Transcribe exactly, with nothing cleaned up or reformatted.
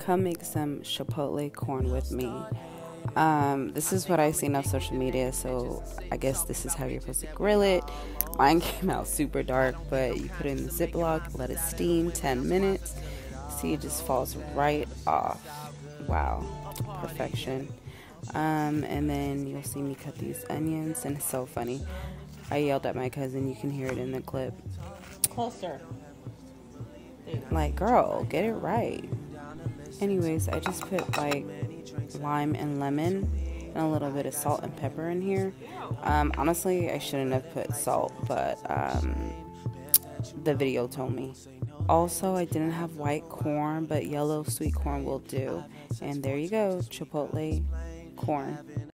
come make some chipotle corn with me. Um, this is what I seen on social media, so I guess this is how you're supposed to grill it. Mine came out super dark, but you put it in the Ziploc, let it steam ten minutes. See, it just falls right off. Wow, perfection. Um, and then you'll see me cut these onions, and it's so funny. I yelled at my cousin, you can hear it in the clip. Closer. Like, girl, get it right. Anyways, I just put like lime and lemon and a little bit of salt and pepper in here. Um, honestly, I shouldn't have put salt, but um, the video told me. Also, I didn't have white corn, but yellow sweet corn will do. And there you go, chipotle corn.